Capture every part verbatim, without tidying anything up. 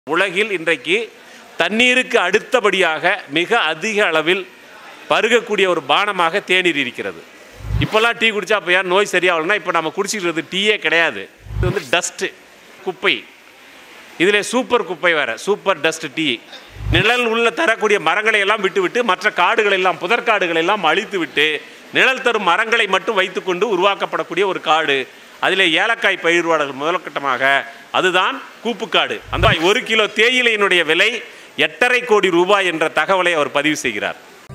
உலகில் இன்றைக்கு தண்ணீருக்கு அடுத்தபடியாக மிக அதிக அளவில் பருகக்கூடிய ஒரு பானமாக தேநீர் இருக்கிறது. இப்போல்லாம் டீ குடித்தா அப்போ யார் நோய் சரியாகலன்னா இப்போ நம்ம குடிச்சிக்கிறது டீயே கிடையாது. இது வந்து டஸ்ட்டு, குப்பை. இதில் சூப்பர் குப்பை வேறு, சூப்பர் டஸ்ட் டீ. நிழல் உள்ள தரக்கூடிய மரங்களை எல்லாம் விட்டுவிட்டு மற்ற காடுகளை எல்லாம் புதற்காடுகளை எல்லாம் அழித்து விட்டு நிழல் தரும் மரங்களை மட்டும் வைத்துக்கொண்டு உருவாக்கப்படக்கூடிய ஒரு காடு. அதில் ஏலக்காய் பயிர்வாடல் முதல்கட்டமாக அதுதான் கூப்புக்காடு. அந்த ஒரு கிலோ தேயிலையினுடைய விலை எட்டரை கோடி ரூபாய் என்ற தகவலை அவர் பதிவு செய்கிறார்.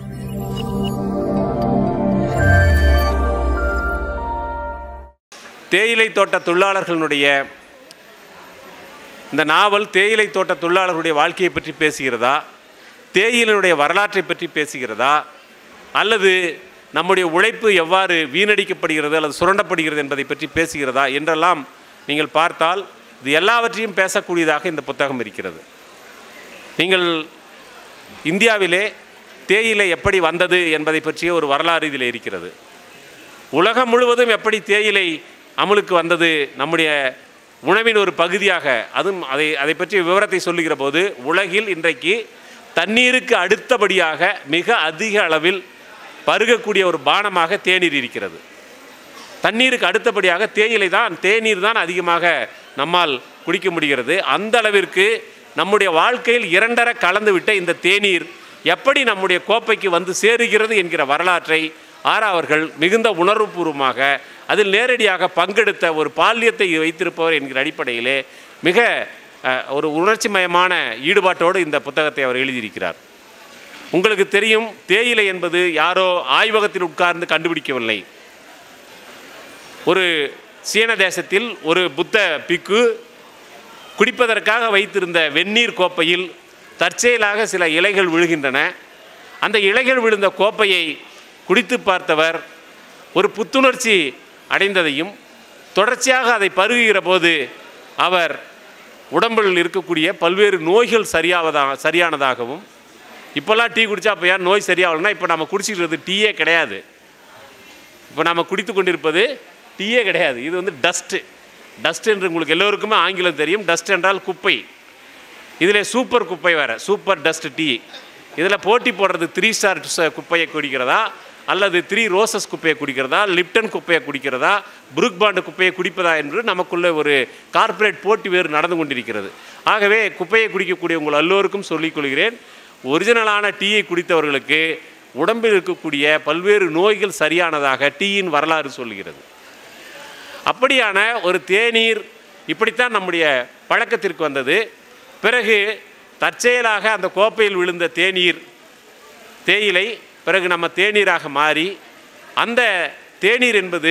தேயிலை தோட்ட தொழிலாளர்களுடைய இந்த நாவல் தேயிலை தோட்ட தொழிலாளர்களுடைய வாழ்க்கையை பற்றி பேசுகிறதா, தேயிலையினுடைய வரலாற்றை பற்றி பேசுகிறதா, அல்லது நம்முடைய உழைப்பு எவ்வாறு வீணடிக்கப்படுகிறது அல்லது சுரண்டப்படுகிறது என்பதை பற்றி பேசுகிறதா என்றெல்லாம் நீங்கள் பார்த்தால் இது எல்லாவற்றையும் பேசக்கூடியதாக இந்த புத்தகம் இருக்கிறது. நீங்கள் இந்தியாவிலே தேயிலை எப்படி வந்தது என்பதை பற்றிய ஒரு வரலாறு இதில் இருக்கிறது. உலகம் முழுவதும் எப்படி தேயிலை அமலுக்கு வந்தது, நம்முடைய உணவின் ஒரு பகுதியாக, அதுவும் அதை அதை பற்றிய விவரத்தை சொல்லுகிற போது உலகில் இன்றைக்கு தண்ணீருக்கு அடுத்தபடியாக மிக அதிக அளவில் பருகக்கூடிய ஒரு பானமாக தேநீர் இருக்கிறது. தண்ணீருக்கு அடுத்தபடியாக தேயிலை தான், தேநீர் தான் அதிகமாக நம்மால் குடிக்க முடிகிறது. அந்த அளவிற்கு நம்முடைய வாழ்க்கையில் இரண்டர கலந்துவிட்ட இந்த தேநீர் எப்படி நம்முடைய கோப்பைக்கு வந்து சேருகிறது என்கிற வரலாற்றை ஆரா அவர்கள் மிகுந்த உணர்வுபூர்வமாக அதில் நேரடியாக பங்கெடுத்த ஒரு பால்யத்தை வைத்திருப்பவர் என்கிற அடிப்படையிலே மிக ஒரு உணர்ச்சிமயமான ஈடுபாட்டோடு இந்த புத்தகத்தை அவர் எழுதியிருக்கிறார். உங்களுக்கு தெரியும், தேயிலை என்பது யாரோ ஆய்வகத்தில் உட்கார்ந்து கண்டுபிடிக்கவில்லை. ஒரு சீன தேசத்தில் ஒரு புத்த பிக்கு குடிப்பதற்காக வைத்திருந்த வெந்நீர் கோப்பையில் தற்செயலாக சில இலைகள் விழுகின்றன. அந்த இலைகள் விழுந்த கோப்பையை குடித்து பார்த்தவர் ஒரு புத்துணர்ச்சி அடைந்ததையும் தொடர்ச்சியாக அதை பருகுகிற போது அவர் உடம்பில் இருக்கக்கூடிய பல்வேறு நோய்கள் சரியாவதாக சரியானதாகவும், இப்போல்லாம் டீ குடித்தா அப்போ யார் நோய் சரியாகலன்னா இப்போ நம்ம குடிச்சிக்கிறது டீயே கிடையாது. இப்போ நம்ம குடித்து கொண்டிருப்பது டீயே கிடையாது. இது வந்து டஸ்ட்டு. டஸ்ட் என்று உங்களுக்கு எல்லோருக்குமே ஆங்கிலம் தெரியும். டஸ்ட் என்றால் குப்பை. இதில் சூப்பர் குப்பை வேறு, சூப்பர் டஸ்ட் டீ. இதில் போட்டி போடுறது த்ரீ ஸ்டார் குப்பையை குடிக்கிறதா, அல்லது த்ரீ ரோசஸ் குப்பையை குடிக்கிறதா, லிப்டன் குப்பையை குடிக்கிறதா, புரூக் பாண்ட் குப்பையை குடிப்பதா என்று நமக்குள்ளே ஒரு கார்ப்பரேட் போட்டி வேறு நடந்து கொண்டிருக்கிறது. ஆகவே குப்பையை குடிக்கக்கூடிய உங்கள் எல்லோருக்கும் சொல்லிக்கொள்கிறேன், ஒரிஜினலான டீயை குடித்தவர்களுக்கு உடம்பில் இருக்கக்கூடிய பல்வேறு நோய்கள் சரியானதாக டீயின் வரலாறு சொல்கிறது. அப்படியான ஒரு தேநீர் இப்படித்தான் நம்முடைய பழக்கத்திற்கு வந்தது. பிறகு தற்செயலாக அந்த கோப்பையில் விழுந்த தேநீர் தேயிலை பிறகு நம்ம தேநீராக மாறி, அந்த தேநீர் என்பது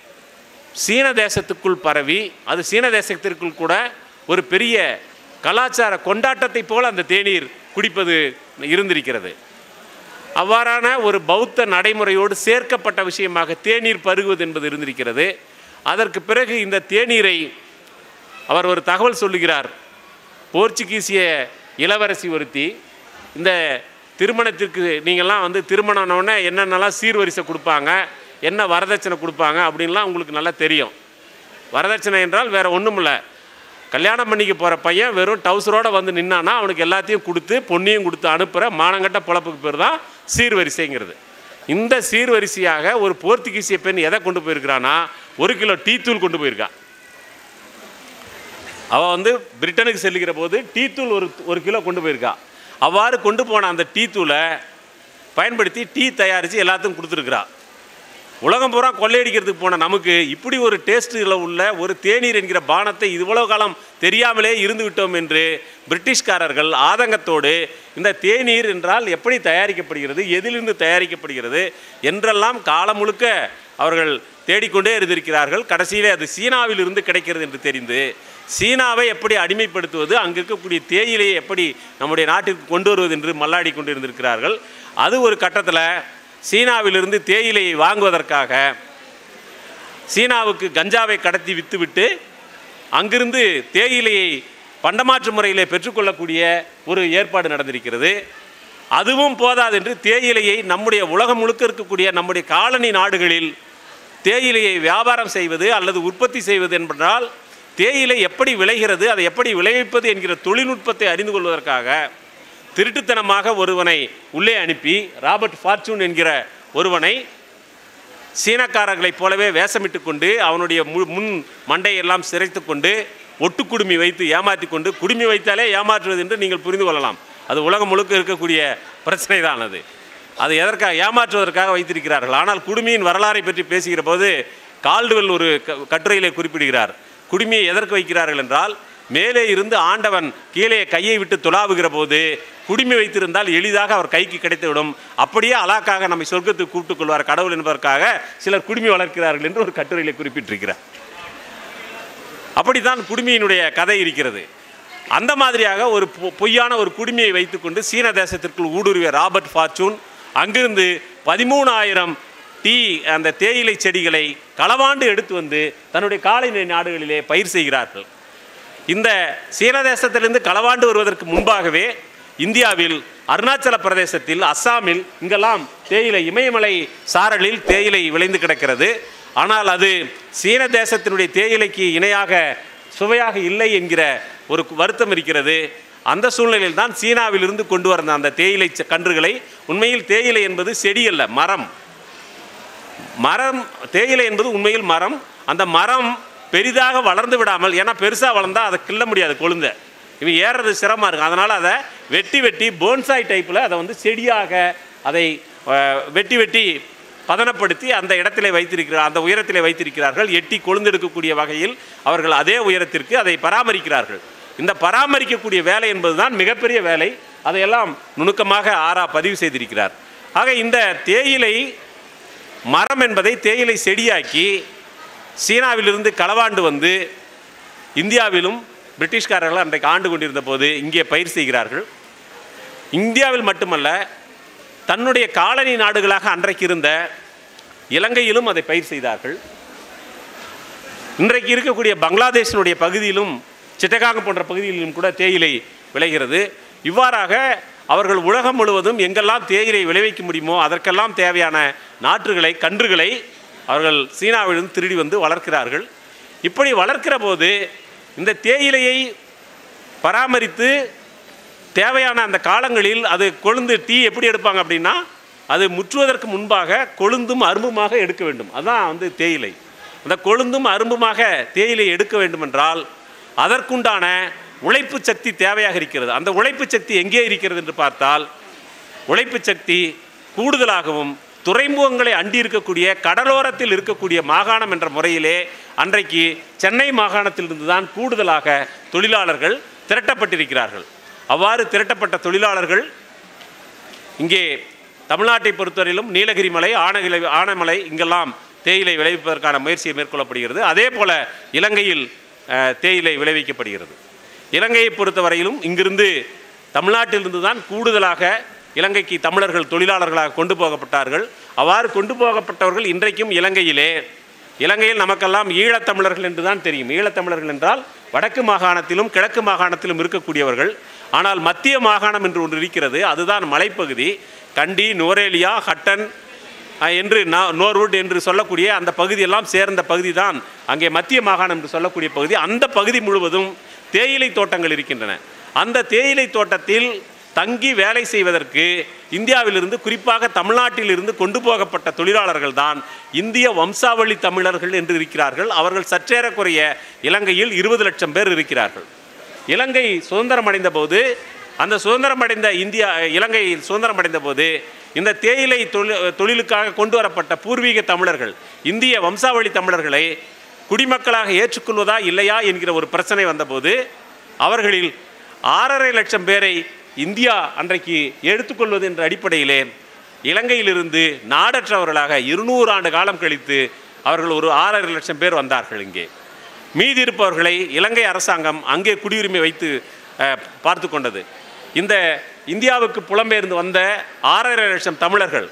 சீன தேசத்துக்குள் பரவி, அது சீன தேசத்திற்குள் கூட ஒரு பெரிய கலாச்சார கொண்டாட்டத்தை போல் அந்த தேநீர் குடிப்பது இருந்திருக்கிறது. அவ்வாறான ஒரு பௌத்த நடைமுறையோடு சேர்க்கப்பட்ட விஷயமாக தேநீர் பருகுவது என்பது இருந்திருக்கிறது. அதற்கு பிறகு இந்த தேநீரை அவர் ஒரு தகவல் சொல்லுகிறார். போர்ச்சுகீசிய இளவரசி ஒருத்தி இந்த திருமணத்திற்கு நீங்கள்லாம் வந்து திருமணம்னோடனே என்னென்னலாம் சீர்வரிசை கொடுப்பாங்க, என்ன வரதட்சணை கொடுப்பாங்க அப்படின்லாம் உங்களுக்கு நல்லா தெரியும். வரதட்சணை என்றால் வேறு ஒன்றும் இல்லை, கல்யாணம் பண்ணிக்க போகிற பையன் வெறும் டவுசரோடு வந்து நின்னான்னா அவனுக்கு எல்லாத்தையும் கொடுத்து பொண்ணையும் கொடுத்து அனுப்புகிற மானங்கட்ட பொழப்புக்கு பேர் தான் சீர்வரிசைங்கிறது. இந்த சீர்வரிசையாக ஒரு போர்த்துகீசிய பெண் எதை கொண்டு போயிருக்கிறான்னா ஒரு கிலோ டீ தூள் கொண்டு போயிருக்கா. அவள் வந்து பிரிட்டனுக்கு செல்லுகிற போது டீ தூள் ஒரு ஒரு கிலோ கொண்டு போயிருக்கா. அவ்வாறு கொண்டு போன அந்த டீ தூளை பயன்படுத்தி டீ தயாரித்து எல்லாத்துக்கும் கொடுத்துருக்குறா. உலகம் பூரா கொள்ளையடிக்கிறதுக்கு போன நமக்கு இப்படி ஒரு டேஸ்ட்டில் உள்ள ஒரு தேநீர் என்கிற பானத்தை இவ்வளவு காலம் தெரியாமலே இருந்து விட்டோம் என்று பிரிட்டிஷ்காரர்கள் ஆதங்கத்தோடு இந்த தேநீர் என்றால் எப்படி தயாரிக்கப்படுகிறது, எதிலிருந்து தயாரிக்கப்படுகிறது என்றெல்லாம் காலம் முழுக்க அவர்கள் தேடிக்கொண்டே இருந்திருக்கிறார்கள். கடைசியிலே அது சீனாவில் இருந்து கிடைக்கிறது என்று தெரிந்து சீனாவை எப்படி அடிமைப்படுத்துவது, அங்கே இருக்கக்கூடிய தேயிலையை எப்படி நம்முடைய நாட்டிற்கு கொண்டு வருவது என்று மல்லாடி கொண்டு இருந்திருக்கிறார்கள். அது ஒரு கட்டத்தில் சீனாவிலிருந்து தேயிலையை வாங்குவதற்காக சீனாவுக்கு கஞ்சாவை கடத்தி விற்றுவிட்டு அங்கிருந்து தேயிலையை பண்டமாற்று முறையில் பெற்றுக்கொள்ளக்கூடிய ஒரு ஏற்பாடு நடந்திருக்கிறது. அதுவும் போதாது என்று தேயிலையை நம்முடைய உலகம் முழுக்க இருக்கக்கூடிய நம்முடைய காலனி நாடுகளில் தேயிலையை வியாபாரம் செய்வது அல்லது உற்பத்தி செய்வது என்பதால் தேயிலை எப்படி விளைகிறது, அதை எப்படி விளைவிப்பது என்கிற தொழில்நுட்பத்தை அறிந்து கொள்வதற்காக திருட்டுத்தனமாக ஒருவனை உள்ளே அனுப்பி, ராபர்ட் ஃபார்ச்சூன் என்கிற ஒருவனை சீனக்காரர்களைப் போலவே வேஷமிட்டு கொண்டு அவனுடைய முன் மண்டையெல்லாம் சிரைத்து கொண்டு ஒட்டு குடுமி வைத்து ஏமாற்றி கொண்டு, குடுமி வைத்தாலே ஏமாற்றுவது என்று நீங்கள் புரிந்து கொள்ளலாம். அது உலகம் முழுக்க இருக்கக்கூடிய பிரச்சனை தான். அது அது எதற்காக ஏமாற்றுவதற்காக வைத்திருக்கிறார்கள். ஆனால் குடுமியின் வரலாறை பற்றி பேசுகிற போது கால்டுவெல் ஒரு கட்டுரையிலே குறிப்பிடுகிறார். குடுமியை எதற்கு வைக்கிறார்கள் என்றால், மேலே இருந்து ஆண்டவன் கீழே கையை விட்டு துளாவுகிற போது குடுமி வைத்திருந்தால் எளிதாக அவர் கைக்கு கிடைத்துவிடும், அப்படியே அலாக்காக நம்மை சொர்க்கத்துக்கு கூப்பிட்டுக் கொள்வார் கடவுள் என்பதற்காக சிலர் குடுமி வளர்க்கிறார்கள் என்று ஒரு கட்டுரையில் குறிப்பிட்டிருக்கிறார். அப்படித்தான் குடுமியினுடைய கதை இருக்கிறது. அந்த மாதிரியாக ஒரு பொய்யான ஒரு குடுமியை வைத்துக்கொண்டு சீன தேசத்திற்குள் ஊடுருவிய ராபர்ட் ஃபார்ச்சூன் அங்கிருந்து பதிமூணாயிரம் டீ அந்த தேயிலை செடிகளை களவாண்டு எடுத்து வந்து தன்னுடைய காலனி நாடுகளிலே பயிர் செய்கிறார்கள். இந்த சீன தேசத்திலிருந்து களவாண்டு வருவதற்கு முன்பாகவே இந்தியாவில் அருணாச்சல பிரதேசத்தில், அஸ்ஸாமில் இங்கெல்லாம் தேயிலை, இமயமலை சாரலில் தேயிலை விளைந்து கிடக்கிறது. ஆனால் அது சீன தேசத்தினுடைய தேயிலைக்கு இணையாக சுவையாக இல்லை என்கிற ஒரு வருத்தம் இருக்கிறது. அந்த சூழ்நிலையில் தான் சீனாவிலிருந்து கொண்டு வந்த அந்த தேயிலை கன்றுகளை, உண்மையில் தேயிலை என்பது செடி அல்ல, மரம். மரம் தேயிலை என்பது உண்மையில் மரம். அந்த மரம் பெரிதாக வளர்ந்து விடாமல், ஏன்னா பெருசாக வளர்ந்தால் அதை கிள்ள முடியாது, கொழுந்த இவன் ஏறுறது சிரமமாக இருக்கும். அதனால் அதை வெட்டி வெட்டி போன்சாய் டைப்பில் அதை வந்து செடியாக அதை வெட்டி வெட்டி பதனப்படுத்தி அந்த இடத்திலே வைத்திருக்கிறார், அந்த உயரத்திலே வைத்திருக்கிறார்கள். எட்டி கொழுந்தெடுக்கக்கூடிய வகையில் அவர்கள் அதே உயரத்திற்கு அதை பராமரிக்கிறார்கள். இந்த பராமரிக்கக்கூடிய வேலை என்பதுதான் மிகப்பெரிய வேலை. அதையெல்லாம் நுணுக்கமாக ஆரா பதிவு செய்திருக்கிறார். ஆக இந்த தேயிலை மரம் என்பதை தேயிலை செடியாக்கி சீனாவிலிருந்து களவாண்டு வந்து இந்தியாவிலும் பிரிட்டிஷ்காரர்கள் அன்றைக்கு ஆண்டு கொண்டிருந்த போது இங்கே பயிர் செய்கிறார்கள். இந்தியாவில் மட்டுமல்ல, தன்னுடைய காலனி நாடுகளாக அன்றைக்கு இருந்த இலங்கையிலும் அதை பயிர் செய்தார்கள். இன்றைக்கு இருக்கக்கூடிய பங்களாதேஷினுடைய பகுதியிலும், சிட்டகாங் போன்ற பகுதிகளிலும் கூட தேயிலை விளைகிறது. இவ்வாறாக அவர்கள் உலகம் முழுவதும் எங்கெல்லாம் தேயிலை விளைவிக்க முடியுமோ அதற்கெல்லாம் தேவையான நாற்றுகளை, கன்றுகளை அவர்கள் சீனாவிலிருந்து திருடி வந்து வளர்க்கிறார்கள். இப்படி வளர்க்கிற போது இந்த தேயிலையை பராமரித்து தேவையான அந்த காலங்களில் அது கொழுந்து டீ எப்படி எடுப்பாங்க அப்படின்னா, அது முற்றுவதற்கு முன்பாக கொழுந்தும் அரும்புமாக எடுக்க வேண்டும். அதுதான் வந்து தேயிலை. அந்த கொழுந்தும் அரும்புமாக தேயிலை எடுக்க வேண்டும் என்றால் அதற்குண்டான உழைப்பு சக்தி தேவையாக இருக்கிறது. அந்த உழைப்பு சக்தி எங்கே இருக்கிறது என்று பார்த்தால், உழைப்பு சக்தி கூடுதலாகவும் துறைமுகங்களை அண்டி இருக்கக்கூடிய கடலோரத்தில் இருக்கக்கூடிய மாகாணம் என்ற முறையிலே அன்றைக்கு சென்னை மாகாணத்திலிருந்து தான் கூடுதலாக தொழிலாளர்கள் திரட்டப்பட்டிருக்கிறார்கள். அவ்வாறு திரட்டப்பட்ட தொழிலாளர்கள் இங்கே தமிழ்நாட்டை பொறுத்தவரையிலும் நீலகிரி மலை, ஆனகிரி ஆனைமலை இங்கெல்லாம் தேயிலை விளைவிப்பதற்கான முயற்சியை மேற்கொள்ளப்படுகிறது. அதே போல இலங்கையில் தேயிலை விளைவிக்கப்படுகிறது. இலங்கையை பொறுத்தவரையிலும் இங்கிருந்து தமிழ்நாட்டிலிருந்து தான் கூடுதலாக இலங்கைக்கு தமிழர்கள் தொழிலாளர்களாக கொண்டு போகப்பட்டார்கள். அவ்வாறு கொண்டு போகப்பட்டவர்கள் இன்றைக்கும் இலங்கையிலே, இலங்கையில் நமக்கெல்லாம் ஈழத்தமிழர்கள் என்று தான் தெரியும். ஈழத்தமிழர்கள் என்றால் வடக்கு மாகாணத்திலும் கிழக்கு மாகாணத்திலும் இருக்கக்கூடியவர்கள். ஆனால் மத்திய மாகாணம் என்று ஒன்று இருக்கிறது, அதுதான் மலைப்பகுதி. கண்டி, நுவரேலியா, ஹட்டன் என்று நோர்வுட் என்று சொல்லக்கூடிய அந்த பகுதியெல்லாம் சேர்ந்த பகுதி தான் அங்கே மத்திய மாகாணம் என்று சொல்லக்கூடிய பகுதி. அந்த பகுதி முழுவதும் தேயிலை தோட்டங்கள் இருக்கின்றன. அந்த தேயிலை தோட்டத்தில் தங்கி வேலை செய்வதற்கு இந்தியாவிலிருந்து, குறிப்பாக தமிழ்நாட்டிலிருந்து கொண்டு போகப்பட்ட தொழிலாளர்கள் தான் இந்திய வம்சாவளி தமிழர்கள் என்று இருக்கிறார்கள். அவர்கள் சற்றேறக்குறைய இலங்கையில் இருபது லட்சம் பேர் இருக்கிறார்கள். இலங்கை சுதந்திரம் அடைந்த போது, அந்த சுதந்திரம் அடைந்த இந்தியா இலங்கை சுதந்திரம் அடைந்த போது இந்த தேயிலை தொழில் தொழிலுக்காக கொண்டு வரப்பட்ட பூர்வீக தமிழர்கள், இந்திய வம்சாவளி தமிழர்களை குடிமக்களாக ஏற்றுக்கொள்வதா இல்லையா என்கிற ஒரு பிரச்சனை வந்தபோது அவர்களில் ஆறரை லட்சம் பேரை இந்தியா அன்றைக்கு எடுத்துக்கொள்வது என்ற அடிப்படையிலே இலங்கையிலிருந்து நாடற்றவர்களாக இருநூறு ஆண்டு காலம் கழித்து அவர்கள் ஒரு ஆறரை லட்சம் பேர் வந்தார்கள். இங்கே மீதி இருப்பவர்களை இலங்கை அரசாங்கம் அங்கே குடியுரிமை வைத்து பார்த்து கொண்டது. இந்த இந்தியாவுக்கு புலம்பெயர்ந்து வந்த ஆறரை லட்சம் தமிழர்கள்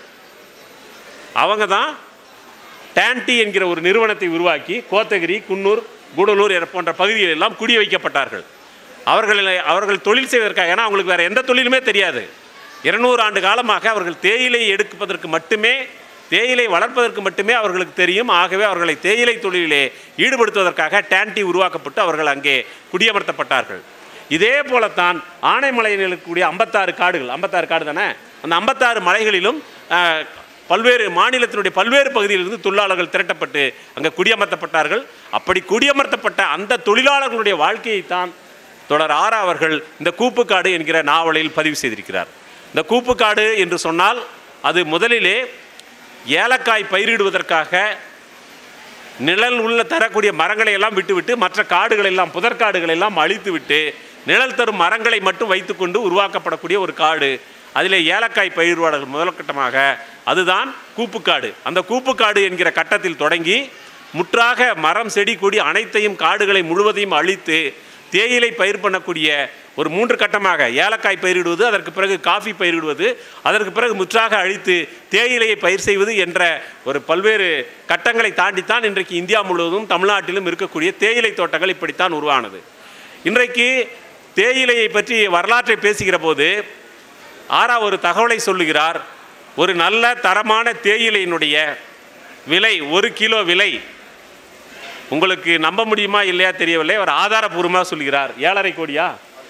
அவங்க தான் டான்டி என்கிற ஒரு நிறுவனத்தை உருவாக்கி கோத்தகிரி, குன்னூர், கூடலூர் போன்ற பகுதிகளில் எல்லாம் குடி வைக்கப்பட்டார்கள். அவர்களை அவர்கள் தொழில் செய்வதற்காக, ஏன்னா அவங்களுக்கு வேறு எந்த தொழிலுமே தெரியாது. இருநூறு ஆண்டு காலமாக அவர்கள் தேயிலை எடுப்பதற்கு மட்டுமே தேயிலை வளர்ப்பதற்கு மட்டுமே அவர்களுக்கு தெரியும். ஆகவே அவர்களை தேயிலை தொழிலிலே ஈடுபடுத்துவதற்காக டேன்டி உருவாக்கப்பட்டு அவர்கள் அங்கே குடியமர்த்தப்பட்டார்கள். இதே போலத்தான் ஆனைமலையில் இருக்கக்கூடிய ஐம்பத்தாறு காடுகள், ஐம்பத்தாறு காடு தானே, அந்த ஐம்பத்தாறு மலைகளிலும் பல்வேறு மாநிலத்தினுடைய பல்வேறு பகுதியிலிருந்து தொழிலாளர்கள் திரட்டப்பட்டு அங்கே குடியமர்த்தப்பட்டார்கள். அப்படி குடியமர்த்தப்பட்ட அந்த தொழிலாளர்களுடைய வாழ்க்கையைத்தான் தொடர் ஆரா அவர்கள் இந்த கூப்புக்காடு என்கிற நாவலில் பதிவு செய்திருக்கிறார். இந்த கூப்புக்காடு என்று சொன்னால் அது முதலிலே ஏலக்காய் பயிரிடுவதற்காக நிழல் உள்ள தரக்கூடிய மரங்களை எல்லாம் விட்டுவிட்டு மற்ற காடுகள் எல்லாம் புதற்காடுகள் எல்லாம் அழித்து விட்டு நிழல் தரும் மரங்களை மட்டும் வைத்துக்கொண்டு உருவாக்கப்படக்கூடிய ஒரு காடு. அதிலே ஏலக்காய் பயிர்வாளர்கள் முதல் கட்டமாக அதுதான் கூப்புக்காடு. அந்த கூப்புக்காடு என்கிற கட்டத்தில் தொடங்கி முற்றாக மரம் செடி கொடி அனைத்தையும் காடுகளை முழுவதையும் அழித்து தேயிலை பயிர் பண்ணக்கூடிய ஒரு மூன்று கட்டமாக ஏலக்காய் பயிரிடுவது, அதற்கு பிறகு காஃபி பயிரிடுவது, அதற்கு பிறகு முற்றாக அழித்து தேயிலையை பயிர் செய்வது என்ற ஒரு பல்வேறு கட்டங்களை தாண்டித்தான் இன்றைக்கு இந்தியா முழுவதும் தமிழ்நாட்டிலும் இருக்கக்கூடிய தேயிலை தோட்டங்கள் இப்படித்தான் உருவானது. இன்றைக்கு தேயிலையை பற்றி வரலாற்றை பேசுகிற போது ஆரா ஒரு தகவலை சொல்லுகிறார். ஒரு நல்ல தரமான தேயிலையினுடைய விலை, ஒரு கிலோ விலை உங்களுக்கு நம்ப முடியுமா இல்லையா தெரியவில்லை, அவர் ஆதாரபூர்வமாக சொல்கிறார். ஏழரை கோடியா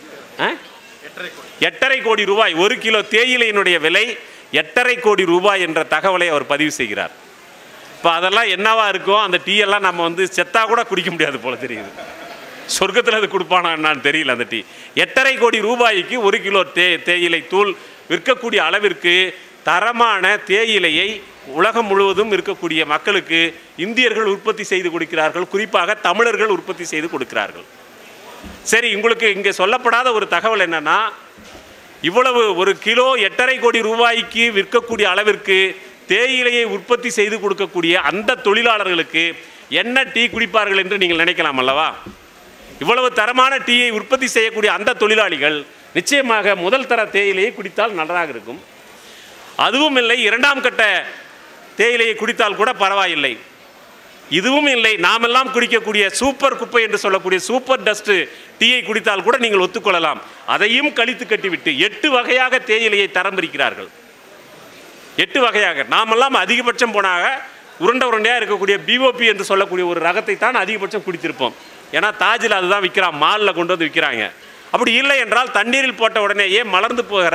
எட்டரை கோடி ரூபாய் ஒரு கிலோ தேயிலையினுடைய விலை எட்டரை கோடி ரூபாய் என்ற தகவலை அவர் பதிவு செய்கிறார். இப்போ அதெல்லாம் என்னவா இருக்கும், அந்த டீ எல்லாம் நம்ம வந்து செத்தா கூட குடிக்க முடியாது போல தெரியுது. சொர்க்கத்தில் அது கொடுப்பானா என்னான்னு தெரியல. அந்த டீ எட்டரை கோடி ரூபாய்க்கு ஒரு கிலோ தே தேயிலை தூள் விற்கக்கூடிய அளவிற்கு தரமான தேயிலையை உலகம் முழுவதும் இருக்கக்கூடிய மக்களுக்கு இந்தியர்கள் உற்பத்தி செய்து கொடுக்கிறார்கள். குறிப்பாக தமிழர்கள் உற்பத்தி செய்து கொடுக்கிறார்கள். சரி, உங்களுக்கு இங்கே சொல்லப்படாத ஒரு தகவல் என்னன்னா, இவ்வளவு ஒரு கிலோ எட்டரை கோடி ரூபாய்க்கு விற்கக்கூடிய அளவிற்கு தேயிலையை உற்பத்தி செய்து கொடுக்கக்கூடிய அந்த தொழிலாளர்களுக்கு என்ன டீ குடிப்பார்கள் என்று நீங்கள் நினைக்கலாம் அல்லவா? இவ்வளவு தரமான டீயை உற்பத்தி செய்யக்கூடிய அந்த தொழிலாளிகள் நிச்சயமாக முதல் தர தேயிலையை குடித்தால் நன்றாக இருக்கும். அதுவும் இல்லை, இரண்டாம் கட்ட தேயிலையை குடித்தால் கூட பரவாயில்லை. இதுவும் இல்லை, நாமெல்லாம் குடிக்கக்கூடிய சூப்பர் குப்பை என்று சொல்லக்கூடிய சூப்பர் டஸ்ட் டீயை குடித்தால் கூட நீங்கள் ஒத்துக்கொள்ளலாம். அதையும் கழித்து கட்டிவிட்டு எட்டு வகையாக தேயிலையை தரம் பிரிக்கிறார்கள். எட்டு வகையாக. நாமெல்லாம் அதிகபட்சம் போனாக உருண்டை உருண்டையாக இருக்கக்கூடிய பிஓபி என்று சொல்லக்கூடிய ஒரு ரகத்தை தான் அதிகபட்சம் குடித்திருப்போம். ஏன்னா தாஜில் அதுதான் விற்கிறான், மாலில் கொண்டு வந்து விற்கிறாங்க. அப்படி இல்லை என்றால் தண்ணீரில் போட்ட உடனேயே மலர்ந்து போகிற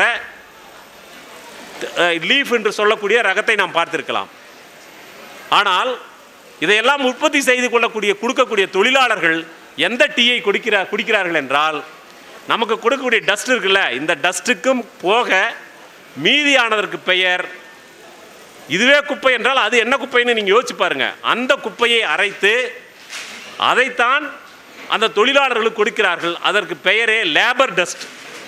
லீஃப் என்று சொல்லக்கூடிய ரகத்தை நாம் பார்த்திருக்கலாம். ஆனால் இதையெல்லாம் உற்பத்தி செய்து கொள்ளக்கூடிய கொடுக்கக்கூடிய தொழிலாளர்கள் எந்த டீயை குடிக்கிறார் குடிக்கிறார்கள் என்றால், நமக்கு கொடுக்கக்கூடிய டஸ்ட் இருக்குல்ல, இந்த டஸ்ட்டுக்கும் போக மீதியானதற்கு பெயர், இதுவே குப்பை என்றால் அது என்ன குப்பைன்னு நீங்கள் யோசிச்சு பாருங்க. அந்த குப்பையை அரைத்து அதைத்தான் அந்த தொழிலாளர்களுக்கு கொடுக்கிறார்கள். அதற்கு பெயரே லேபர் டஸ்ட்.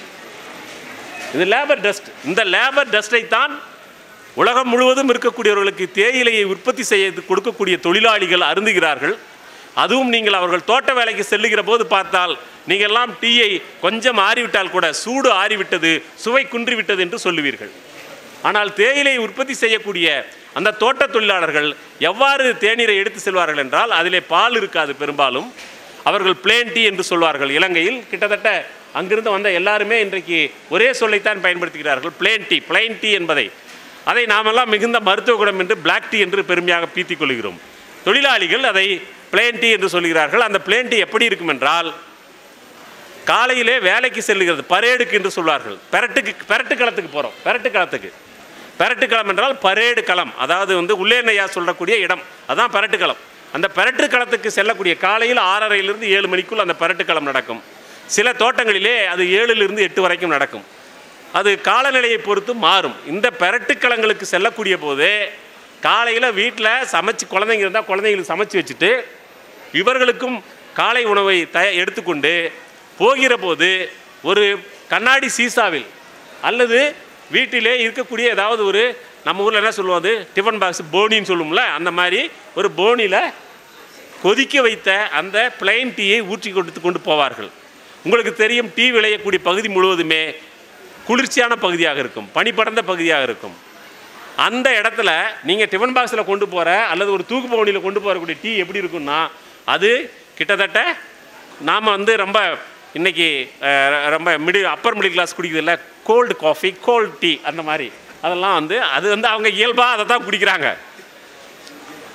இது லேபர் டஸ்ட். இந்த லேபர் டஸ்டை தான் உலகம் முழுவதும் இருக்கக்கூடியவர்களுக்கு தேயிலையை உற்பத்தி செய்து கொடுக்கக்கூடிய தொழிலாளிகள் அருந்துகிறார்கள். அதுவும் நீங்கள் அவர்கள் தோட்ட வேலைக்கு செல்லுகிற போது பார்த்தால் நீங்கள் எல்லாம் டீயை கொஞ்சம் ஆறிவிட்டால் கூட சூடு ஆறிவிட்டது, சுவை குன்றிவிட்டது என்று சொல்லுவீர்கள். ஆனால் தேயிலையை உற்பத்தி செய்யக்கூடிய அந்த தோட்ட தொழிலாளர்கள் எவ்வாறு தேநீரை எடுத்து செல்வார்கள் என்றால், அதிலே பால் இருக்காது பெரும்பாலும். அவர்கள் பிளேன் டீ என்று சொல்வார்கள். இலங்கையில் கிட்டத்தட்ட அங்கிருந்து வந்த எல்லாருமே இன்றைக்கு ஒரே சொல்லைத்தான் பயன்படுத்துகிறார்கள், பிளேன் டீ. பிளைன் டீ என்பதை அதை நாமெல்லாம் மிகுந்த மருத்துவ குணம் என்று பிளாக் டீ என்று பெருமையாக பீத்திக் கொள்கிறோம். தொழிலாளிகள் அதை பிளேன் டீ என்று சொல்கிறார்கள். அந்த பிளேன் டீ எப்படி இருக்கும் என்றால், காலையிலே வேலைக்கு செல்லுகிறது, பரேடுக்கு என்று சொல்வார்கள். பெரட்டுக்கு பெரட்டு களத்துக்கு போகிறோம். பெரட்டு களத்துக்கு பெரட்டு களம் என்றால் பரேடு களம், அதாவது வந்து உள்ளேனையா சொல்லக்கூடிய இடம், அதுதான் பெரட்டு களம். அந்த பெரட்டு களத்துக்கு செல்லக்கூடிய காலையில் ஆறரையிலிருந்து ஏழு மணிக்குள் அந்த பெரட்டு களம் நடக்கும். சில தோட்டங்களிலே அது ஏழிலிருந்து எட்டு வரைக்கும் நடக்கும். அது காலநிலையை பொறுத்து மாறும். இந்த பெரட்டுக்களங்களுக்கு செல்லக்கூடிய போது காலையில் வீட்டில் சமைச்சு குழந்தைங்க இருந்தால் குழந்தைங்களுக்கு சமைச்சு வச்சுட்டு இவர்களுக்கும் காலை உணவை த எடுத்துக்கொண்டு போகிற போது ஒரு கண்ணாடி சீசாவில் அல்லது வீட்டிலே இருக்கக்கூடிய ஏதாவது ஒரு, நம்ம ஊரில் என்ன சொல்லுவோம், அது டிஃபன் பாக்ஸ் போனின்னு சொல்லுவோம்ல, அந்த மாதிரி ஒரு போனியில் கொதிக்க வைத்த அந்த பிளைன் டீயை ஊற்றி கொடுத்து கொண்டு போவார்கள். உங்களுக்கு தெரியும், டீ விளையக்கூடிய பகுதி முழுவதுமே குளிர்ச்சியான பகுதியாக இருக்கும், பனி படர்ந்த பகுதியாக இருக்கும். அந்த இடத்துல நீங்கள் டிஃபன் பாக்ஸில் கொண்டு போகிற அல்லது ஒரு தூக்கு பவுனியில் கொண்டு போகக்கூடிய டீ எப்படி இருக்குன்னா, அது கிட்டத்தட்ட நாம் வந்து ரொம்ப இன்றைக்கி ரொம்ப மிடில் அப்பர் மிடில் கிளாஸ் குடிக்கிறதில்ல, கோல்டு காஃபி, கோல்டு டீ, அந்த மாதிரி அதெல்லாம் வந்து அது வந்து அவங்க இயல்பாக அதை தான் குடிக்கிறாங்க.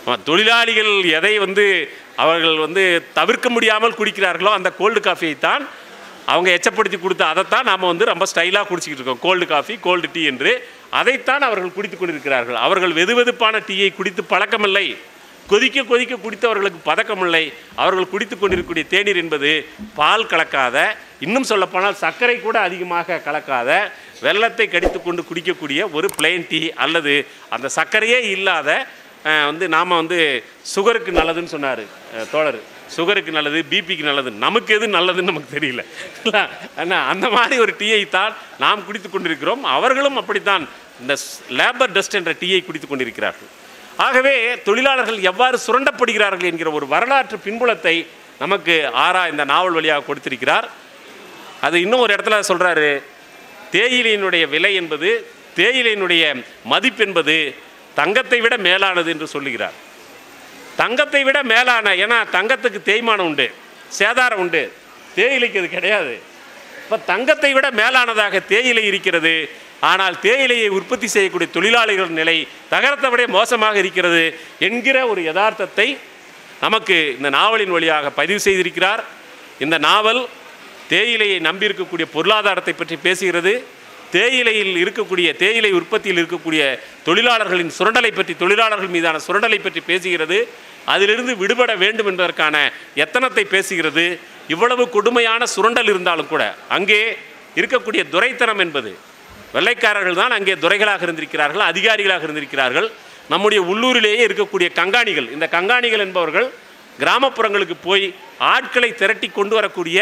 தொழிலாளிகள் எதை வந்து அவர்கள் வந்து தவிர்க்க முடியாமல் குடிக்கிறார்களோ அந்த கோல்டு காஃபியை தான் அவங்க எச்சப்படுத்தி கொடுத்த அதைத்தான் நாம் வந்து ரொம்ப ஸ்டைலாக குடிச்சிக்கிட்டு இருக்கோம். கோல்டு காஃபி, கோல்டு டீ என்று அதைத்தான் அவர்கள் குடித்து கொண்டிருக்கிறார்கள். அவர்கள் வெது வெதுப்பான டீயை குடித்து பழக்கமில்லை, கொதிக்க கொதிக்க குடித்தவர்களுக்கு பதக்கமில்லை. அவர்கள் குடித்து கொண்டிருக்கக்கூடிய தேநீர் என்பது பால் கலக்காத, இன்னும் சொல்லப்போனால் சர்க்கரை கூட அதிகமாக கலக்காத, வெள்ளத்தை கடித்து கொண்டு குடிக்கக்கூடிய ஒரு பிளெயின் டீ, அல்லது அந்த சர்க்கரையே இல்லாத வந்து நாம் வந்து சுகருக்கு நல்லதுன்னு சொன்னார் தோழர். சுகருக்கு நல்லது, பிபிக்கு நல்லது, நமக்கு எது நல்லதுன்னு நமக்கு தெரியல. ஆனால் அந்த மாதிரி ஒரு டீயை தான் நாம் குடித்து கொண்டிருக்கிறோம். அவர்களும் அப்படித்தான் இந்த லேபர் டஸ்ட் என்ற டீயை குடித்து கொண்டிருக்கிறார்கள். ஆகவே தொழிலாளர்கள் எவ்வாறு சுரண்டப்படுகிறார்கள் என்கிற ஒரு வரலாற்று பின்புலத்தை நமக்கு ஆரா இந்த நாவல் வழியாக கொடுத்திருக்கிறார். அது இன்னும் ஒரு இடத்துல சொல்கிறாரு, தேயிலையினுடைய விலை என்பது, தேயிலையினுடைய மதிப்பு என்பது தங்கத்தை விட மேலானது என்று சொல்லுகிறார். தங்கத்தை விட மேலான, ஏன்னா தங்கத்துக்கு தேய்மானம் உண்டு, சேதாரம் உண்டு, தேயிலைக்கு அது கிடையாது. இப்போ தங்கத்தை விட மேலானதாக தேயிலை இருக்கிறது. ஆனால் தேயிலையை உற்பத்தி செய்யக்கூடிய தொழிலாளிகள் நிலை தகரத்தை விட மோசமாக இருக்கிறது என்கிற ஒரு யதார்த்தத்தை நமக்கு இந்த நாவலின் வழியாக பதிவு செய்திருக்கிறார். இந்த நாவல் தேயிலையை நம்பியிருக்கக்கூடிய பொருளாதாரத்தை பற்றி பேசுகிறது. தேயிலையில் இருக்கக்கூடிய, தேயிலை உற்பத்தியில் இருக்கக்கூடிய தொழிலாளர்களின் சுரண்டலை பற்றி, தொழிலாளர்கள் மீதான சுரண்டலை பற்றி பேசுகிறது. அதிலிருந்து விடுபட வேண்டும் என்பதற்கான எத்தனத்தை பேசுகிறது. இவ்வளவு கொடுமையான சுரண்டல் இருந்தாலும் கூட அங்கே இருக்கக்கூடிய துரைத்தனம் என்பது, வெள்ளைக்காரர்கள் தான் அங்கே துரைகளாக இருந்திருக்கிறார்கள், அதிகாரிகளாக இருந்திருக்கிறார்கள். நம்முடைய உள்ளூரிலேயே இருக்கக்கூடிய கங்காணிகள், இந்த கங்காணிகள் என்பவர்கள் கிராமப்புறங்களுக்கு போய் ஆட்களை திரட்டி கொண்டு வரக்கூடிய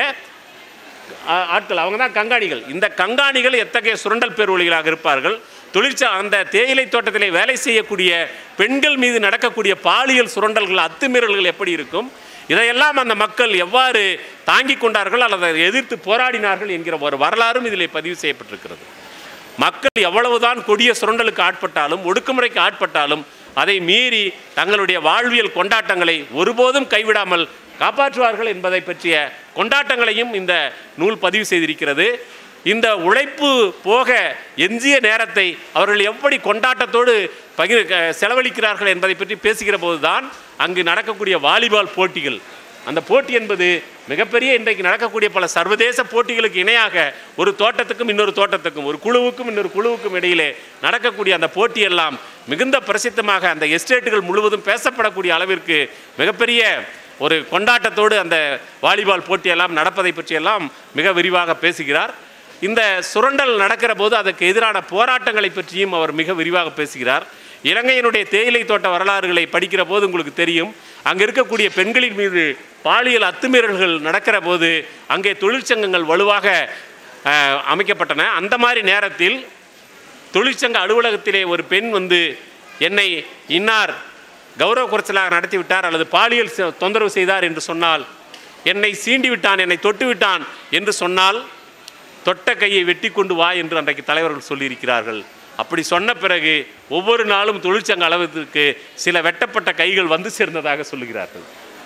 ஆட்கள், அவங்க தான் கங்காணிகள். இந்த கங்காணிகள் எத்தகைய சுரண்டல் பேர்வழிகளாக இருப்பார்கள். தொழிற்சா அந்த தேயிலை தோட்டத்திலே வேலை செய்யக்கூடிய பெண்கள் மீது நடக்கக்கூடிய பாலியல் சுரண்டல்கள், அத்துமீறல்கள் எப்படி இருக்கும், இதையெல்லாம் அந்த மக்கள் எவ்வாறு தாங்கிக் கொண்டார்கள் அல்லது எதிர்த்து போராடினார்கள் என்கிற ஒரு வரலாறும் இதில் பதிவு செய்யப்பட்டிருக்கிறது. மக்கள் எவ்வளவுதான் கொடிய சுரண்டலுக்கு ஆட்பட்டாலும், ஒடுக்குமுறைக்கு ஆட்பட்டாலும் அதை மீறி தங்களுடைய வாழ்வியல் கொண்டாட்டங்களை ஒருபோதும் கைவிடாமல் காப்பாற்றுவார்கள் என்பதை பற்றிய கொண்டாட்டங்களையும் இந்த நூல் பதிவு செய்திருக்கிறது. இந்த உழைப்பு போக எஞ்சிய நேரத்தை அவர்கள் எப்படி கொண்டாட்டத்தோடு பகிர் செலவழிக்கிறார்கள் என்பதை பற்றி பேசுகிற போது தான் அங்கு நடக்கக்கூடிய வாலிபால் போட்டிகள், அந்த போட்டி என்பது மிகப்பெரிய இன்றைக்கு நடக்கக்கூடிய பல சர்வதேச போட்டிகளுக்கு இணையாக ஒரு தோட்டத்துக்கும் இன்னொரு தோட்டத்துக்கும், ஒரு குழுவுக்கும் இன்னொரு குழுவுக்கும் இடையிலே நடக்கக்கூடிய அந்த போட்டியெல்லாம் மிகுந்த பிரசித்தமாக அந்த எஸ்டேட்டுகள் முழுவதும் பேசப்படக்கூடிய அளவிற்கு மிகப்பெரிய ஒரு கொண்டாட்டத்தோடு அந்த வாலிபால் போட்டியெல்லாம் நடப்பதை பற்றியெல்லாம் மிக விரிவாக பேசுகிறார். இந்த சுரண்டல் நடக்கிற போது அதற்கு எதிரான போராட்டங்களை பற்றியும் அவர் மிக விரிவாக பேசுகிறார். இலங்கையினுடைய தேயிலை தோட்ட வரலாறுகளை படிக்கிற போது உங்களுக்கு தெரியும், அங்கே இருக்கக்கூடிய பெண்களின் மீது பாலியல் அத்துமீறல்கள் நடக்கிற போது அங்கே தொழிற்சங்கங்கள் வலுவாக அமைக்கப்பட்டன. அந்த மாதிரி நேரத்தில் தொழிற்சங்க அலுவலகத்திலே ஒரு பெண் வந்து என்னை இன்னார் கௌரவ குறைச்சலாக நடத்தி விட்டார் அல்லது பாலியல் தொந்தரவு செய்தார் என்று சொன்னால், என்னை சீண்டி விட்டான், என்னை தொட்டு விட்டான் என்று சொன்னால் தொட்ட கையை வெட்டி கொண்டு வா என்று அன்றைக்கு தலைவர்கள் சொல்லியிருக்கிறார்கள். அப்படி சொன்ன பிறகு ஒவ்வொரு நாளும் தொழிற்சங்க அளவிற்கு சில வெட்டப்பட்ட கைகள் வந்து சேர்ந்ததாக சொல்லுகிறார்கள்.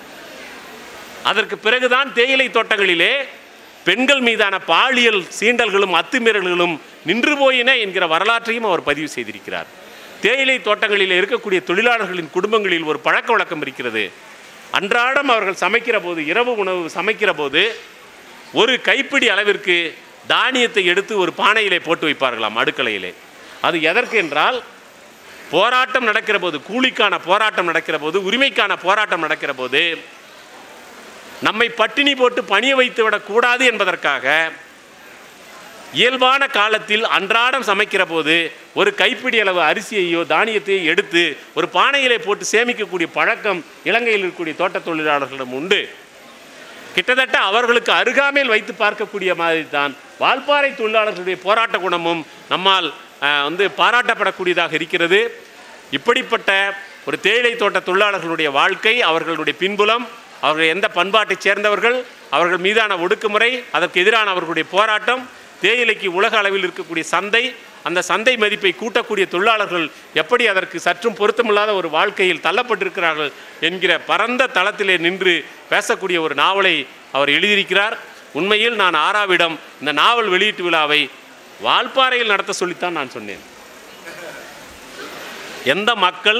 அதற்கு பிறகுதான் தேயிலை தோட்டங்களிலே பெண்கள் மீதான பாலியல் சீண்டல்களும் அத்துமீறல்களும் நின்று போயின என்கிற வரலாற்றையும் அவர் பதிவு செய்திருக்கிறார். தேயிலை தோட்டங்களில் இருக்கக்கூடிய தொழிலாளர்களின் குடும்பங்களில் ஒரு பழக்க வழக்கம் இருக்கிறது. அன்றாடம் அவர்கள் சமைக்கிற போது, இரவு உணவு சமைக்கிற போது ஒரு கைப்பிடி அளவிற்கு தானியத்தை எடுத்து ஒரு பானையிலே போட்டு வைப்பார்களாம் அடுக்கலையிலே. அது எதற்கு என்றால், போராட்டம் நடக்கிற போது, கூலிக்கான போராட்டம் நடக்கிற போது, உரிமைக்கான போராட்டம் நடக்கிற போது நம்மை பட்டினி போட்டு பணிய வைத்து விடக்கூடாது என்பதற்காக இயல்பான காலத்தில் அன்றாடம் சமைக்கிற போது ஒரு கைப்பிடி அளவு அரிசியையோ தானியத்தையோ எடுத்து ஒரு பானையிலே போட்டு சேமிக்கக்கூடிய பழக்கம் இலங்கையில் இருக்கக்கூடிய தோட்ட தொழிலாளர்களிடம் உண்டு. கிட்டத்தட்ட அவர்களுக்கு அருகாமையில் வைத்து பார்க்கக்கூடிய மாதிரி தான் வால்பாறை தொழிலாளர்களுடைய போராட்ட குணமும் நம்மால் வந்து பாராட்டப்படக்கூடியதாக இருக்கிறது. இப்படிப்பட்ட ஒரு தேயிலை தோட்ட தொழிலாளர்களுடைய வாழ்க்கை, அவர்களுடைய பின்புலம், அவர்கள் எந்த பண்பாட்டைச் சேர்ந்தவர்கள், அவர்கள் மீதான ஒடுக்குமுறை, அதற்கு எதிரான அவர்களுடைய போராட்டம், தேயிலைக்கு உலக அளவில் இருக்கக்கூடிய சந்தை, அந்த சந்தை மதிப்பை கூட்டக்கூடிய தொழிலாளர்கள் எப்படி அதற்கு சற்றும் பொருத்தமில்லாத ஒரு வாழ்க்கையில் தள்ளப்பட்டிருக்கிறார்கள் என்கிற பரந்த தளத்திலே நின்று பேசக்கூடிய ஒரு நாவலை அவர் எழுதியிருக்கிறார். உண்மையில் நான் ஆராவிடம் இந்த நாவல் வெளியீட்டு விழாவை வால்பாறையில் நடத்த சொல்லித்தான் நான் சொன்னேன். எந்த மக்கள்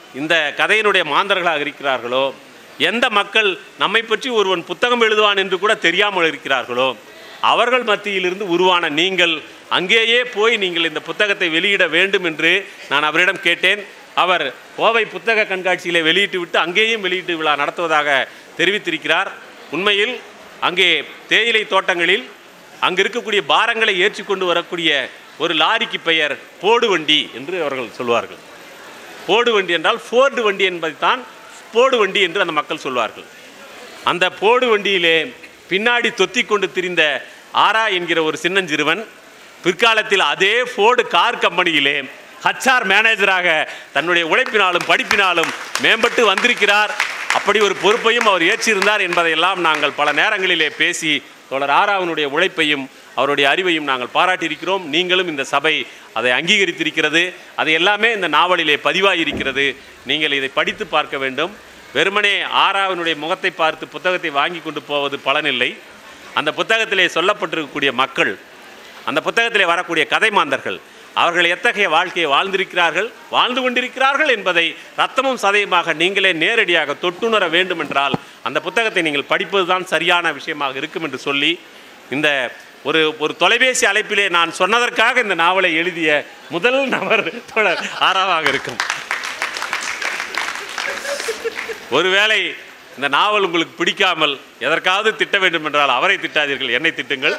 இந்த கதையினுடைய மாந்தர்களாக இருக்கிறார்களோ, எந்த மக்கள் நம்மை பற்றி ஒருவன் புத்தகம் எழுதுவான் என்று கூட தெரியாமல் இருக்கிறார்களோ, அவர்கள் மத்தியிலிருந்து உருவான நீங்கள் அங்கேயே போய் நீங்கள் இந்த புத்தகத்தை வெளியிட வேண்டும் என்று நான் அவரிடம் கேட்டேன். அவர் கோவை புத்தக கண்காட்சியிலே வெளியிட்டு விட்டு அங்கேயும் வெளியீட்டு விழா நடத்துவதாக தெரிவித்திருக்கிறார். உண்மையில் அங்கே தேயிலை தோட்டங்களில் அங்கு இருக்கக்கூடிய பாரங்களை ஏற்றி கொண்டு வரக்கூடிய ஒரு லாரிக்கு பெயர் போடு வண்டி என்று அவர்கள் சொல்வார்கள். போடு வண்டி என்றால் ஃபோர்டு வண்டி என்பதைத்தான் போடு வண்டி என்று அந்த மக்கள் சொல்வார்கள். அந்த போடு வண்டியிலே பின்னாடி தொத்தி கொண்டு திரிந்த ஆரா என்கிற ஒரு சின்னஞ்சிறுவன் பிற்காலத்தில் அதே ஃபோர்டு கார் கம்பெனியிலே ஹச்ஆர் மேனேஜராக தன்னுடைய உழைப்பினாலும் படிப்பினாலும் மேம்பட்டு வந்திருக்கிறார். அப்படி ஒரு பொறுப்பையும் அவர் ஏற்றிருந்தார் என்பதையெல்லாம் நாங்கள் பல நேரங்களிலே பேசி தோழர் ஆராவினுடைய உழைப்பையும் அவருடைய அறிவையும் நாங்கள் பாராட்டியிருக்கிறோம். நீங்களும் இந்த சபை அதை அங்கீகரித்திருக்கிறது. அது எல்லாமே இந்த நாவலிலே பதிவாகியிருக்கிறது. நீங்கள் இதை படித்து பார்க்க வேண்டும். வெறுமனே ஆராவினுடைய முகத்தை பார்த்து புத்தகத்தை வாங்கி கொண்டு போவது பலனில்லை. அந்த புத்தகத்திலே சொல்லப்பட்டிருக்கக்கூடிய மக்கள், அந்த புத்தகத்திலே வரக்கூடிய கதை மாந்தர்கள், அவர்கள் எத்தகைய வாழ்க்கையை வாழ்ந்திருக்கிறார்கள், வாழ்ந்து கொண்டிருக்கிறார்கள் என்பதை ரத்தமும் சதையுமாக நீங்களே நேரடியாக தொட்டுணர வேண்டும் என்றால் அந்த புத்தகத்தை நீங்கள் படிப்பது தான் சரியான விஷயமாக இருக்கும் என்று சொல்லி, இந்த ஒரு ஒரு தொலைபேசி அழைப்பிலே நான் சொன்னதற்காக இந்த நாவலை எழுதிய முதல் நபர் தோழர் ஆராவாக இருக்கும். ஒருவேளை இந்த நாவல் உங்களுக்கு பிடிக்காமல் எதற்காவது திட்ட வேண்டும் என்றால் அவரை திட்டாதீர்கள், என்னை திட்டுங்கள்.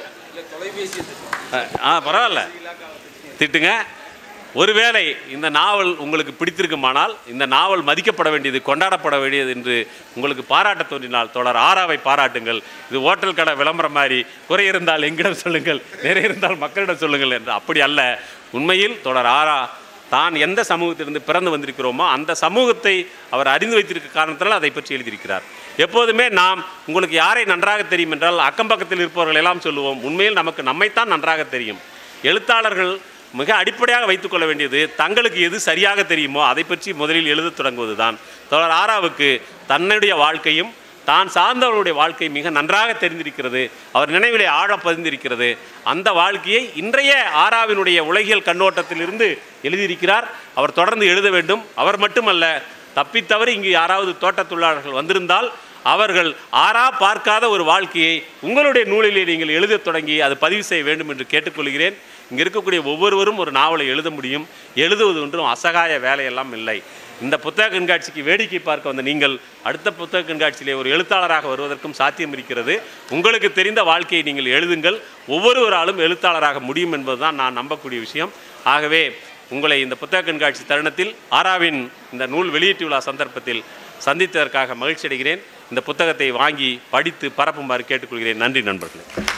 ஆ பரவாயில்ல, திட்டுங்க. ஒருவேளை இந்த நாவல் உங்களுக்கு பிடித்திருக்குமானால், இந்த நாவல் மதிக்கப்பட வேண்டியது, கொண்டாடப்பட வேண்டியது என்று உங்களுக்கு பாராட்ட தோன்றினால் தோழர் ஆராவை பாராட்டுங்கள். இது ஓட்டல் கடை விளம்பரம் மாதிரி, குறை இருந்தால் எங்கிடம் சொல்லுங்கள், நிறைய இருந்தால் மக்களிடம் சொல்லுங்கள் என்று. அப்படி அல்ல. உண்மையில் தோழர் ஆரா தான் எந்த சமூகத்திலிருந்து பிறந்து வந்திருக்கிறோமோ அந்த சமூகத்தை அவர் அறிந்து வைத்திருக்க காரணத்தினால் அதை பற்றி எழுதியிருக்கிறார். எப்போதுமே நாம் உங்களுக்கு யாரை நன்றாக தெரியும் என்றால் அக்கம் பக்கத்தில் இருப்பவர்கள் எல்லாம் சொல்லுவோம். உண்மையில் நமக்கு நம்மைத்தான் நன்றாக தெரியும். எழுத்தாளர்கள் மிக அடிப்படையாக வைத்துக்கொள்ள வேண்டியது தங்களுக்கு எது சரியாக தெரியுமோ அதை பற்றி முதலில் எழுத தொடங்குவது தான். தோழர் ஆராவுக்கு தன்னுடைய வாழ்க்கையும் தான் சார்ந்தவர்களுடைய வாழ்க்கை மிக நன்றாக தெரிந்திருக்கிறது. அவர் நினைவிலே ஆழ பதிந்திருக்கிறது. அந்த வாழ்க்கையை இன்றைய ஆராவினுடைய உலகியல் கண்ணோட்டத்திலிருந்து எழுதியிருக்கிறார். அவர் தொடர்ந்து எழுத வேண்டும். அவர் மட்டுமல்ல, தப்பித்தவறு இங்கு யாராவது தோட்ட தொழிலாளர்கள் வந்திருந்தால் அவர்கள் ஆரா பார்க்காத ஒரு வாழ்க்கையை உங்களுடைய நூலிலே நீங்கள் எழுத தொடங்கி அது பதிவு செய்ய வேண்டும் என்று கேட்டுக்கொள்கிறேன். இங்கே இருக்கக்கூடிய ஒவ்வொருவரும் ஒரு நாவலை எழுத முடியும். எழுதுவது ஒன்றும் அசகாய வேலையெல்லாம் இல்லை. இந்த புத்தக கண்காட்சிக்கு வேடிக்கை பார்க்க வந்த நீங்கள் அடுத்த புத்தக கண்காட்சியிலே ஒரு எழுத்தாளராக வருவதற்கும் சாத்தியம் இருக்கிறது. உங்களுக்கு தெரிந்த வாழ்க்கையை நீங்கள் எழுதுங்கள். ஒவ்வொருவராலும் எழுத்தாளராக முடியும் என்பதுதான் நான் நம்பக்கூடிய விஷயம். ஆகவே உங்களை இந்த புத்தக கண்காட்சி தருணத்தில் ஆராவின் இந்த நூல் வெளியீட்டு விழா சந்தர்ப்பத்தில் சந்தித்ததற்காக மகிழ்ச்சி அடைகிறேன். இந்த புத்தகத்தை வாங்கி படித்து பரப்புமாறு கேட்டுக்கொள்கிறேன். நன்றி நண்பர்களே.